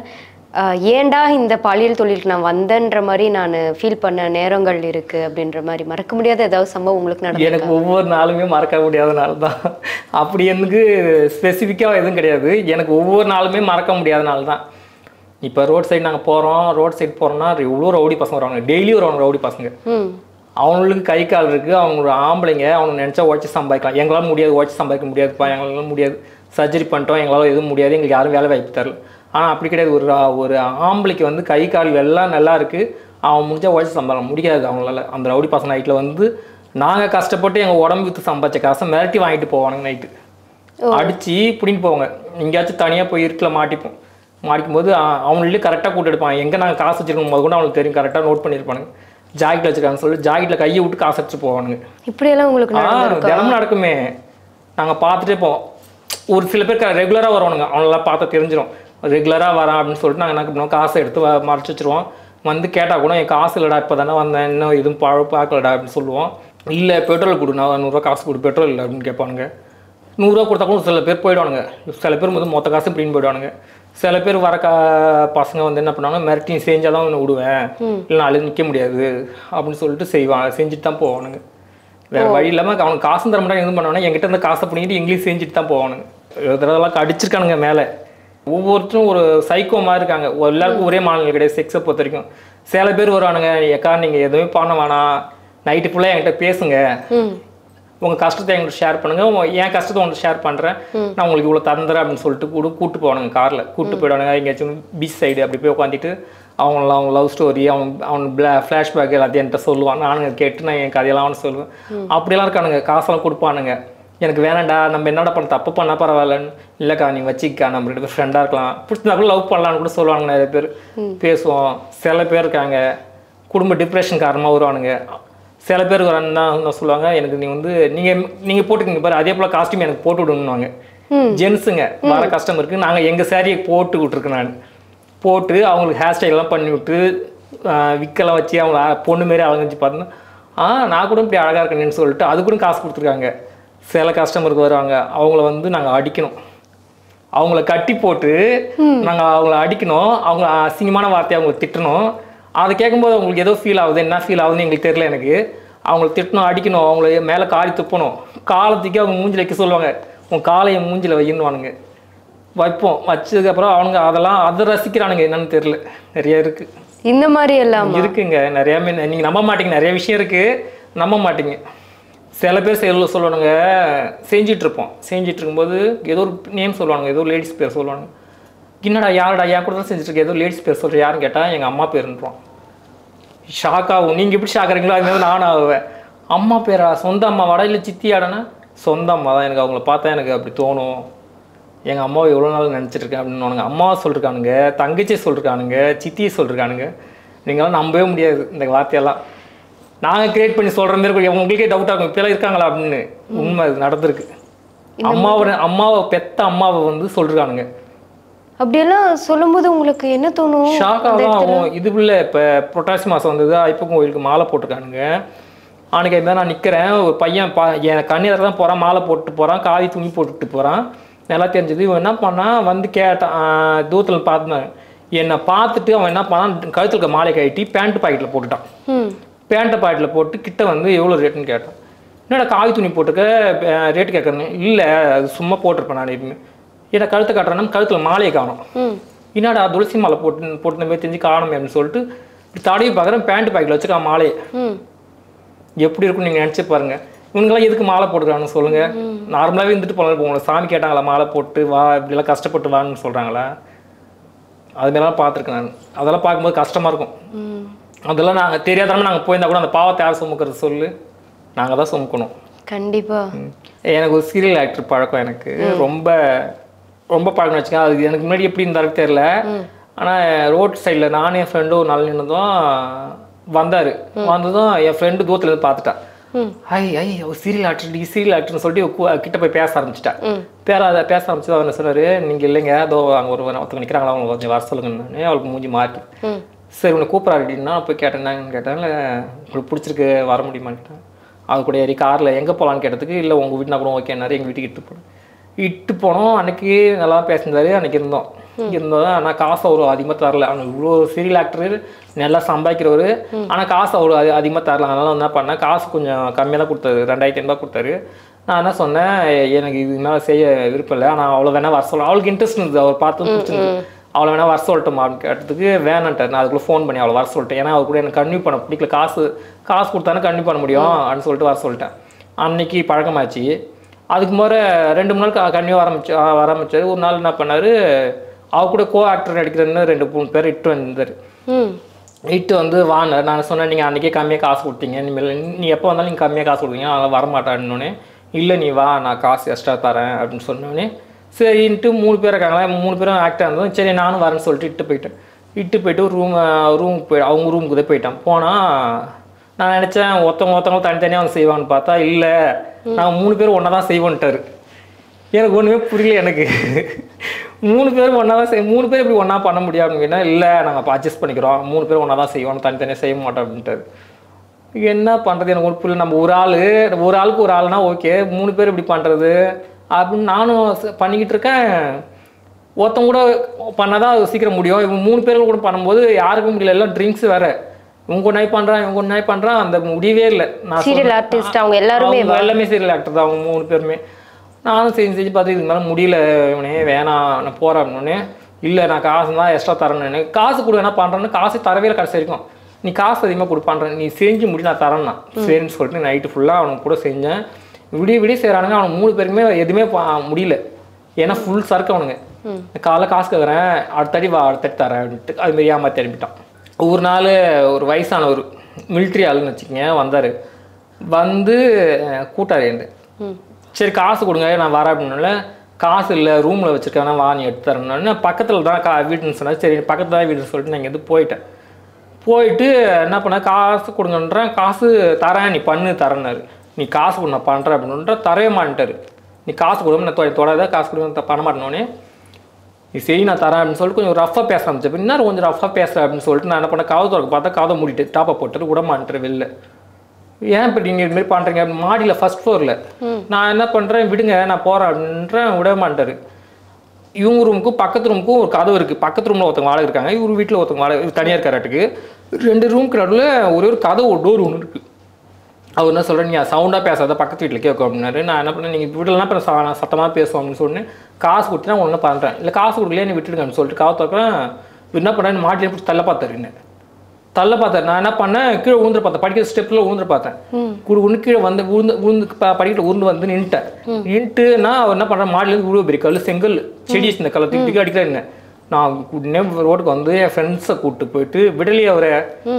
ஏண்டா இந்த பாலியல் தொழிலுக்கு நான் வந்தேன்ற மாதிரி நான் ஃபீல் பண்ண நேரங்கள் இருக்குது அப்படின்ற மாதிரி மறக்க முடியாத ஏதாவது சம்பவம் உங்களுக்கு நடந்தது? எனக்கு ஒவ்வொரு நாளுமே மறக்க முடியாத நாள் தான். அப்படி எனக்கு ஸ்பெசிஃபிக்காக எதுவும் கிடையாது. எனக்கு ஒவ்வொரு நாளுமே மறக்க முடியாத நாள் தான். இப்போ ரோட் சைடு நாங்கள் போகிறோம், ரோட் சைடு போகிறோம்னா எவ்வளோ ரவுடி பசங்க வருவாங்க, டெய்லி வருவாங்க ரவுடி பசங்க. அவங்களுக்கு கை கால் இருக்குது, அவங்க ஆம்பளைங்க, அவங்க நினச்சா உடச்சி சம்பாதிக்கலாம். எங்களால் முடியாது, உடச்சி சம்பாதிக்க முடியாதுப்பா, எங்களால் முடியாது, சர்ஜரி பண்ணிட்டோம், எங்களால் எதுவும் முடியாது, எங்களுக்கு யாரும் வேலை வாய்ப்பு தரல. ஆனால் அப்படி கிடையாது. ஒரு ஆம்பளைக்கு கை கால் எல்லாம் நல்லா இருக்குது, அவன் முடிஞ்சால் உடச்சி சம்பாதிக்க முடியாது அவங்களால. அந்த ரவுடி பசங்க நைட்டில் நாங்கள் கஷ்டப்பட்டு எங்கள் உடம்பு விற்று சம்பாதிச்ச காசை மிரட்டி வாங்கிட்டு போவானுங்க. நைட்டு அடித்து பிடின்னு போவாங்க. எங்கேயாச்சும் தனியாக போய் இருட்டில் மாட்டிக்கும் போது அவங்களே கரெக்டாக கூட்டு எடுப்பாங்க. எங்கே நாங்கள் காசு வச்சுருக்கும் போது கூட அவங்களுக்கு தெரியும், கரெக்டாக நோட் பண்ணியிருப்பானுங்க. ஜாக்கெட் வச்சுருக்காங்கன்னு சொல்லி ஜாக்கெட்டில் கையை விட்டு காசு அடிச்சு போவானுங்க. இப்படியெல்லாம் உங்களுக்கு தினமும் நடக்குமே, நாங்கள் பார்த்துட்டே போவோம். ஒரு சில பேர் ரெகுலராக வருவானுங்க, அவங்களெல்லாம் பார்த்தா தெரிஞ்சிடும் ரெகுலராக வரான் அப்படின்னு சொல்லிட்டு நாங்கள் என்ன பண்ணுவோம், காசை எடுத்து மறைச்சி வச்சுருவோம். கேட்டால் கூட என் காசு இல்லைடா, இப்போ தானே வந்தேன், இன்னும் எதுவும் பார்க்கலடா அப்படின்னு சொல்லுவோம். இல்லை பெட்ரோல் கொடு, நான் 100 ரூபா காசு கொடு, பெட்ரோல் இல்லை அப்படின்னு கேட்பானுங்க. 100 ரூபா கொடுத்தா கூட சில பேர் போயிடுவானுங்க, சில பேர் மொத்த காசு இப்படின்னு போயிடுவானுங்க. சில பேர் வர பசங்க என்ன பண்ணுவாங்க, மிரட்டி செஞ்சால் தான் விடுவேன், இல்லை நாளைக்கு நிற்க முடியாது அப்படின்னு சொல்லிட்டு செஞ்சுட்டு தான் போவானுங்க. வேறு வழி இல்லாமல் அவனுக்கு காசு தர மாட்டாங்க. எதுவும் பண்ணுவாங்க, என்கிட்ட இருந்த காசை பண்ணிட்டு இங்கிலீஷ் செஞ்சுட்டு தான் போவானுங்க. இதெல்லாம் அடிச்சிருக்கானுங்க மேலே. ஒவ்வொருத்தரும் ஒரு சைக்கோ மாதிரி இருக்காங்க. எல்லாருக்கும் ஒரே மாநிலம் கிடையாது செக்ஸை பொறுத்த வரைக்கும். சில பேர் வருவானுங்க, ஏக்கா நீங்கள் எதுவுமே பண்ண வேணாம், நைட்டு ஃபுல்லாக என்கிட்ட பேசுங்க, உங்கள் கஷ்டத்தை எங்களுக்கு ஷேர் பண்ணுங்கள், என் கஷ்டத்தை உங்களுக்கு ஷேர் பண்ணுறேன், நான் உங்களுக்கு இவ்வளோ தந்துறேன் அப்படின்னு சொல்லிட்டு கூப்பிட்டு போவானுங்க. காரில் கூப்பிட்டு போயிடுவானுங்க. எங்கேயாச்சும் பீச் சைடு அப்படி போய் உட்காந்துட்டு அவங்க லவ் ஸ்டோரி, அவன் ஃப்ளாஷ்பேக் எல்லாத்தையும் என்கிட்ட சொல்லுவான். நானுங்க கேட்டு நான் என் கதையெல்லாம் அவனு சொல்லுவேன். அப்படியெல்லாம் இருக்கானுங்க. காசெல்லாம் கொடுப்பானுங்க. எனக்கு வேணாண்டா, நம்ம என்னடா பண்ண, தப்பு பண்ணால் பரவாயில்லன்னு. இல்லைக்கா நீங்கள் வச்சிக்கா, நம்ம 2 பேர் ஃப்ரெண்டாக இருக்கலாம், பிடிச்சிருந்தா கூட லவ் பண்ணலான்னு கூட சொல்லுவாங்க. நிறைய பேர் பேசுவோம். சில பேர் இருக்காங்க குடும்ப டிப்ரெஷன் காரணமாக வருவானுங்க. சில பேர் என்ன சொல்லுவாங்க, எனக்கு நீங்கள் போட்டுக்கிங்க பாரு, அதே போல் காஸ்டியூம் எனக்கு போட்டு விடணுவாங்க. ஜென்ஸுங்க வர கஸ்டமருக்கு நாங்கள் எங்கள் சாரியை போட்டு விட்ருக்கேன். நான் போட்டு அவங்களுக்கு ஹேர் ஸ்டைல்லாம் பண்ணி விட்டு விக்கெல்லாம் வச்சு அவங்க பொண்ணு மாரி அலங்கரிச்சு பார்த்தோன்னா, நான் கூட இப்படி அழகாக இருக்கேன்னு சொல்லிட்டு அது கூட காசு கொடுத்துருக்காங்க. சில கஸ்டமருக்கு வருவாங்க, அவங்கள நாங்கள் அடிக்கணும், அவங்கள கட்டி போட்டு நாங்கள் அவங்கள அடிக்கணும், அவங்க அசிங்கமான வார்த்தையை அவங்கள திட்டணும். அதை கேட்கும்போது அவங்களுக்கு ஏதோ ஃபீல் ஆகுது, என்ன ஃபீல் ஆகுதுன்னு எங்களுக்கு தெரியல. எனக்கு அவங்கள திட்டணும், அடிக்கணும், அவங்கள மேலே காலி துப்பணும், காலத்துக்கு அவங்க மூஞ்சில் வைக்க சொல்லுவாங்க. உங்கள் காலையை மூஞ்சில் வையின்னுவானுங்க. வைப்போம். வச்சதுக்கப்புறம் அவனுங்க அதை ரசிக்கிறானுங்க. என்னன்னு தெரியல, நிறைய இருக்குது இந்த மாதிரி எல்லாம் இருக்குங்க. நிறையாமே நீங்கள் நம்ப மாட்டீங்க, நிறைய விஷயம் இருக்குது, நம்ப மாட்டீங்க. சில பேர் சொல்லுவானுங்க, செஞ்சிட்ருப்போம். செஞ்சிட்டு இருக்கும்போது ஏதோ ஒரு நேம் சொல்லுவானுங்க, ஏதோ லேடிஸ் பேர் சொல்லுவாங்க. என்னடா யாரடா என் கூட தான் செஞ்சுட்ருக்கேன், ஏதோ லேடிஸ் பேர் சொல்கிற யாருன்னு கேட்டால் எங்கள் அம்மா பேருன்றான். ஷாக் ஆகும். நீங்கள் எப்படி ஷாக் ஆகிறீங்களோ அதுமாதிரி நானும் ஆகுவேன். அம்மா பேரா, சொந்த அம்மாவாடா இல்லை சித்தி ஆடனா? சொந்த அம்மா தான். எனக்கு அவங்கள பார்த்தா எனக்கு அப்படி தோணும், எங்கள் அம்மாவை எவ்வளோ நாள் நினச்சிட்ருக்கேன் அப்படின்னு. அம்மாவை சொல்லிருக்கானுங்க, தங்கச்சியை சொல்லிருக்கானுங்க, சித்தியை சொல்லிருக்கானுங்க. நீங்களாம் நம்பவே முடியாது இந்த வார்த்தையெல்லாம். நாங்கள் கிரியேட் பண்ணி சொல்கிற மாதிரி உங்களுக்கே டவுட் ஆகும், இப்போலாம் இருக்காங்களா அப்படின்னு. உண்மை அது நடந்திருக்கு. அம்மாவை பெத்த அம்மாவை சொல்லிருக்கானுங்க. அப்படியெல்லாம் சொல்லும்போது உங்களுக்கு என்ன தோணும்? ஷாக்காக தான் ஆகும். இதுக்குள்ள இப்போ புரட்டாசி மாதம் வந்தது, ஐப்பன் கோயிலுக்கு மாலை போட்டிருக்கானுங்க. அவனுக்கு இதுமாதிரி நான் நிற்கிறேன், ஒரு பையன் என் கண்ணீரை தான் போகிறான், மாலை போட்டு போகிறான், காவி துணி போட்டுட்டு போகிறான், நல்லா தெரிஞ்சது. இவன் என்ன பண்ணான், கேட்டான், தூரத்தில் பார்த்தான். என்னை பார்த்துட்டு அவன் என்ன பண்ணான், கழுத்துல மாலை கட்டி பேண்ட் பாக்கெட்டில் போட்டுட்டான். பேண்ட்டை பாக்கெட்டில் போட்டு கிட்ட எவ்வளோ ரேட்டுன்னு கேட்டான். என்னடா காவி துணி போட்டுக்க ரேட்டு கேட்குறேன்னு. இல்லை அது சும்மா போட்டிருப்பேன் நான் எப்பவுமே. ஏன்னா கழுத்தை காட்டுறேன்னா கழுத்தில் மாலையை காணும். என்னடா துளசி மாலை போட்டு மாதிரி தெரிஞ்சு காணுமே அப்படின்னு சொல்லிட்டு இப்படி தடவி பார்க்குறேன், பேண்ட் பாக்கெட்டில் வச்சுருக்கான் மாலையை. எப்படி இருக்குன்னு நீங்கள் நினச்சி பாருங்க. இவங்கெல்லாம் எதுக்கு மாலை போட்டுக்கிறான்னு சொல்லுங்க. நார்மலாகவே இருந்துட்டு போனாலும் உங்களை சாமி கேட்டாங்களா மாலை போட்டு வா, இப்படிலாம் கஷ்டப்பட்டு வான்னு சொல்கிறாங்களா? அதுமாரிலாம் பார்த்துருக்கேன் நான். அதெல்லாம் பார்க்கும்போது கஷ்டமாக இருக்கும். அதெல்லாம் நாங்கள் தெரியாதனமா நாங்கள் போயிருந்தா கூட அந்த பாவத்தை யார் சுமக்கிறது சொல்லு. நாங்கள் தான் சுமக்கணும். கண்டிப்பாக. எனக்கு ஒரு சீரியல் ஆக்டர் பழக்கம், எனக்கு ரொம்ப ரொம்ப பழக்கம் வச்சுக்கேன். அது எனக்கு முன்னாடி எப்படி இருந்தாலும் தெரியல. ஆனால் ரோட் சைடில் நானும் என் ஃப்ரெண்டும் ஒரு நாள் நின்றுதும் வந்தார். வந்ததும் என் ஃப்ரெண்டு தூரத்துலேருந்து பார்த்துட்டான். ஒரு சீரியல் ஆக்டர்னு சொல்லிட்டு கிட்ட போய் பேச ஆரம்பிச்சிட்டேன். பேச ஆரம்பிச்சு அவர் சொன்னார், நீங்கள் இல்லைங்க அதோ அங்கே ஒருத்தவங்க நிற்கிறாங்களா, அவங்க கொஞ்சம் வர சொல்லுங்கன்னு. அவளுக்கு மூஞ்சி மாற்றி சரி உன்னை கூப்பிட்றாரு அப்படின்னா போய் கேட்டேன்னான்னு கேட்டேன். இல்லை உங்களுக்கு பிடிச்சிருக்கு வர முடியுமான்னு கேட்டேன். அது கூட ஏறி காரில் எங்கே போகலான்னு கேட்டதுக்கு இல்லை உங்கள் வீட்டுனா கூட ஓகேன்னாரு. எங்கள் வீட்டுக்கு இட்டு போனோம். அன்றைக்கி நல்லா பேசியிருந்தாரு. அன்றைக்கி இருந்தோம். ஆனால் காசு அவர் அதிகமாக தரல. அவனுக்கு இவ்வளோ சீரியல் ஆக்டர் நல்லா சம்பாதிக்கிறவர், ஆனால் காசு அவர் அதிகமாக தரல. அதனால என்ன பண்ணேன், காசு கொஞ்சம் கம்மியாக தான் கொடுத்தாரு. 2500 கொடுத்தாரு. நான் என்ன சொன்னேன், எனக்கு இது மேலே செய்ய விருப்பம் இல்லை, ஆனால் அவ்வளோ வேணா வர சொல்ல. அவளுக்கு இன்ட்ரெஸ்ட் இருந்தது, அவர் பார்த்து பிடிச்சிருந்தது. அவளை வேணா வர சொல்லட்டுமா அப்படின்னு கேட்டதுக்கு வேணான்ட்டார். நான் அதுக்குள்ளே ஃபோன் பண்ணி அவளை வர சொல்லிட்டேன். ஏன்னா அவர் கூட எனக்கு கன்வியூ பண்ண பிடிக்கல. காசு கொடுத்தானே கன்வியூ பண்ண முடியும் அப்படின்னு சொல்லிட்டு வர சொல்லிட்டேன். அன்னைக்கு பழக்கமாச்சு. அதுக்கு முறை 2-3 நாள் கன்வியூ ஆரம்பிச்சார். ஒரு நாள் என்ன பண்ணார், அவர் கூட கோ ஆக்டர் நடிக்கிறதுன்னு 2-3 பேர் இட்டு வந்தார். இட்டு வந்து வாங்கினார். நான் சொன்னேன், நீங்கள் அன்றைக்கே கம்மியாக காசு கொடுத்தீங்க, இனிமேல் நீ எப்போ வந்தாலும் நீங்கள் கம்மியாக காசு கொடுத்தீங்க, அதனால் வரமாட்டான்னொன்னே. இல்லை நீ வா நான் காசு எக்ஸ்ட்ரா தரேன் அப்படின்னு சொன்னோடனே சரின்ட்டு 3 பேர் இருக்காங்களா, 3 பேரும் ஆக்டாக இருந்தோம். சரி நானும் வரேன்னு சொல்லிட்டு இட்டு போயிட்டு ஒரு ரூமுக்கு அவங்க ரூமுக்கு தான் போயிட்டேன். போனால் நான் நினச்சேன் ஒருத்தவங்க தனித்தனியாக வந்து செய்வான்னு பார்த்தா இல்லை, நாங்கள் 3 பேரும் ஒன்றா தான் செய்வோன்ட்டார். எனக்கு ஒன்றுமே புரியல. எனக்கு 3 பேரும் ஒன்றா தான் 3 பேர் இப்படி ஒன்றா பண்ண முடியாது அப்படின்னா, இல்லை நாங்கள் இப்போ அட்ஜஸ்ட் பண்ணிக்கிறோம், 3 பேரும் ஒன்றா தான் செய்வோம், தனித்தனியாக செய்ய மாட்டோம் அப்படின்ட்டார். என்ன பண்ணுறது எனக்கு ஒரு புரியல. நம்ம ஒரு ஆளுக்கு ஒரு ஆள்னா ஓகே, 3 பேர் இப்படி பண்ணுறது அப்படின்னு நானும் பண்ணிக்கிட்டு இருக்கேன். ஒருத்தவங்க கூட பண்ணால் தான் சீக்கிரம் முடியும். இவங்க 3 பேரும் கூட பண்ணும்போது யாருக்கும் முடியல. எல்லாம் ட்ரிங்க்ஸ் வேறு, இவங்க நாய் பண்ணுறான் அந்த முடியவே இல்லை. நான் சீரியல் ஆர்டிஸ்ட் அவங்க எல்லாமே சீரியல் ஆக்டர் தான் அவங்க 3 பேருமே. நானும் செஞ்சு பார்த்து இதுக்கு மேலே முடியல, இவனே வேணாம் நான் போகிறேன் அப்படின்னே. இல்லை நான் காசு தான் எக்ஸ்ட்ரா தரேன்னு. காசு கொடு என்ன பண்ணுறேன்னு காசு தரவே இல்லை. கடைசி வரைக்கும் நீ காசு அதிகமாக கொடுப்பான்றேன், நீ செஞ்சு முடி நான் தரேன்னா சரின்னு சொல்லிட்டு நைட்டு ஃபுல்லாக அவனுக்கு கூட செஞ்சேன். விடிய செய்கிறானுங்க. அவனுக்கு 3 பேருக்குமே எதுவுமே முடியல. ஏன்னா ஃபுல் சரக்கு அவனுங்க. காலைல காசு கேட்குறேன், அடுத்தடி தரேன் அப்படின்ட்டு அதுமாரி ஏமாற்றி அனுப்பிட்டான். ஒரு நாள் ஒரு வயசானவர் மிலிட்ரி ஆளுன்னு வச்சுக்கோங்க வந்தார். வந்து கூட்டார் எந்த சரி காசு கொடுங்க நான் வரேன் அப்படின்னால, காசு இல்லை ரூமில் வச்சுருக்கேன் வா நீ எடுத்து தரேன்னு. பக்கத்தில் தான் வீடுன்னு சொன்னால் சரி பக்கத்தில் தான் வீடுன்னு சொல்லிட்டு நான் இங்கேருந்து போயிட்டு என்ன பண்ண, காசு கொடுங்கன்றேன். காசு தரேன் நீ தரேன்னாரு. நீ காசு கொடு நான் பண்ணுறேன் அப்படின்ற தரவே மாட்டேன்ட்டார். நீ காசு கொடுங்க நான் தொடாத, காசு கொடுங்க பண்ண மாட்டேனோடனே நீ சரி நான் தரேன் அப்படின்னு சொல்லிட்டு கொஞ்சம் ரஃபாக பேச ஆரம்பிச்சேன். இன்னும் கொஞ்சம் ரஃபாக பேசுகிறேன் அப்படின்னு சொல்லிட்டு நான் என்ன பண்ணேன், காது திறக்க பார்த்தா காதை மூடிட்டு டாப்பை போட்டுட்டு விட மாட்டேன் வெளில. ஏன் இப்போ நீங்கள் இதுமாரி பண்ணுறீங்க அப்படின்னு மாடியில் ஃபர்ஸ்ட் ஃப்ளோரில் நான் என்ன பண்ணுறேன், விடுங்க நான் போகிறேன் அப்படின்றேன். விட மாட்டார். இவங்க ரூமுக்கும் பக்கத்து ரூமுக்கும் ஒரு கதவு இருக்குது. பக்கத்து ரூமில் ஒருத்தவங்க வாடகை இருக்காங்க, இவர் வீட்டில் ஒருத்தவங்க வாடகை தனியாக இருக்காராட்டுக்கு. 2 ரூமுக்கு நடுவில் ஒரு கதவு டோர் ஒன்று இருக்குது. அவர் என்ன சொல்கிறேன், நீங்கள் சவுண்டாக பேசாத பக்கத்து வீட்டில் கேட்கும் அப்படின்னாரு. நான் என்ன பண்ணேன், நீங்கள் வீட்டிலலாம் இப்போ சத்தமாக பேசுவோம் அப்படின்னு சொன்னேன். காசு கொடுத்து நான் ஒன்றும் பண்ணுறேன், இல்லை காசு கொடுக்கலையே நீ விட்டுடுங்கன்னு சொல்லிட்டு காசு திறக்கிறேன். என்ன பண்ணேன், மாட்டிலே பிடிச்சி தள்ள பார்த்தாரு. நான் என்ன பண்ணேன், கீழே விழுந்து பார்த்தேன், படிக்கிற ஸ்டெப்பில் விழுந்து பார்த்தேன். கீழே வந்து விழுந்து படிக்கிட்ட உருண்டு வந்து நின்றுட்டுன்னா அவர் என்ன பண்ணுறேன், மாடிலேருந்து உருவ பெரிய கல் செங்கல் செடி இந்த கல்லை தூக்கி அடிக்கிறேன். நான் ரோட்டுக்கு வந்து என் ஃப்ரெண்ட்ஸை கூப்பிட்டு போயிட்டு விடலையே அவரை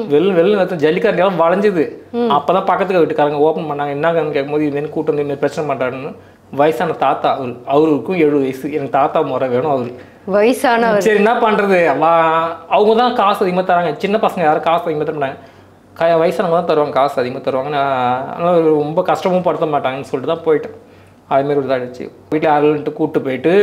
வெளில ஜல்லிக்காரெல்லாம் வளைஞ்சுது. அப்போ தான் பக்கத்துக்கு வீட்டுக்காரங்க ஓப்பன் பண்ணாங்க. என்னன்னு கேட்கும்போது இதுமாரி கூட்டம் வந்து இதுமாரி பிரச்சனை பண்ணுறாருன்னு. வயசான தாத்தா அவருக்கும் 70 வயசு. எனக்கு தாத்தா முறை வேணும். அவர் வயசான சரி என்ன பண்ணுறது, அவங்க தான் காசு அதிகமாக தராங்க. சின்ன பசங்க யாரும் காசு அதிகமாக தர வயசானவங்க தான் தருவாங்க, காசு அதிகமாக தருவாங்க. அதனால் ரொம்ப கஷ்டமும் படுத்த மாட்டாங்கன்னு சொல்லிட்டு தான் போயிட்டேன். அதுமாரி ஒரு இதாகிடுச்சு. வீட்டில் ஆளுன்ட்டு கூப்பிட்டு போயிட்டு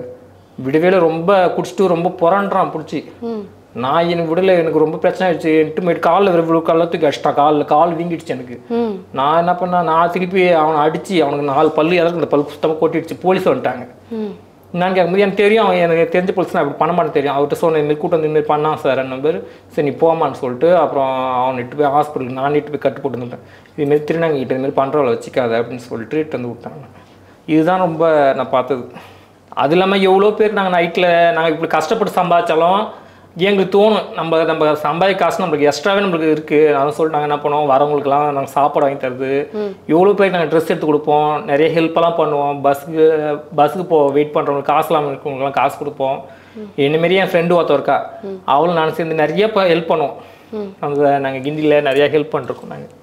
விடவேல ரொம்ப குடிச்சிட்டு ரொம்ப புறான்றான் பிடிச்சி. நான் எனக்கு விடலை, எனக்கு ரொம்ப பிரச்சனை ஆயிடுச்சு. எட்டு காலில் இவ்வளோ கள்ளத்துக்கு கஷ்டம், கால் வீங்கிடுச்சு எனக்கு. நான் என்ன பண்ணேன், நான் திருப்பி அவனை அடித்து அவனுக்கு 4 பல்லு எதாவது இந்த பல்லு சுத்தமாக கொட்டிடுச்சு. போலீஸ் வந்துட்டாங்க. நான் கேட்கும்போது எனக்கு தெரியும், அவன் எனக்கு தெரிஞ்ச போலீஸ் நான் அப்படி பண்ண மாட்டேன் தெரியும். அவர்கிட்ட சொன்ன இதுமாரி கூட்டம் வந்து இதுமாரி பண்ணான் சார் நம்பர். சரி நீ போமான்னு சொல்லிட்டு அப்புறம் அவனை இட்டு போய் ஹாஸ்பிட்டலுக்கு நான் இட்டு போய் கட்டு போட்டு வந்துட்டேன். இதுமாரி திருநாங்க இதுமாரி பண்ணுறவளை வச்சுக்காத அப்படின்னு சொல்லிட்டு இட்டு வந்து விட்டாங்க. இதுதான் ரொம்ப நான் பார்த்தது. அது இல்லாமல் எவ்வளோ பேர் நாங்கள் இப்படி கஷ்டப்பட்டு சம்பாதிச்சாலும் எங்களுக்கு தோணும், நம்ம சம்பாதி காசு நம்மளுக்கு எக்ஸ்ட்ராவே நம்மளுக்கு இருக்குது. அதை சொல்லிட்டு நாங்கள் என்ன பண்ணுவோம், வரவங்களுக்குலாம் நாங்கள் சாப்பாடு வாங்கி தருது. எவ்வளோ பேருக்கு நாங்கள் ட்ரெஸ் எடுத்து கொடுப்போம், நிறைய ஹெல்ப்பெல்லாம் பண்ணுவோம். பஸ்ஸுக்கு வெயிட் பண்ணுறவங்களுக்கு காசு இல்லாமல் இருக்கவங்களுக்குலாம் காசு கொடுப்போம். என்னமாரி என் ஃப்ரெண்டு ஒருத்தர் இருக்கா, அவளும் நான் சேர்ந்து நிறைய ஹெல்ப் பண்ணுவோம். நாங்கள் கிண்டியில் நிறையா ஹெல்ப் பண்ணிருக்கோம் நாங்கள்.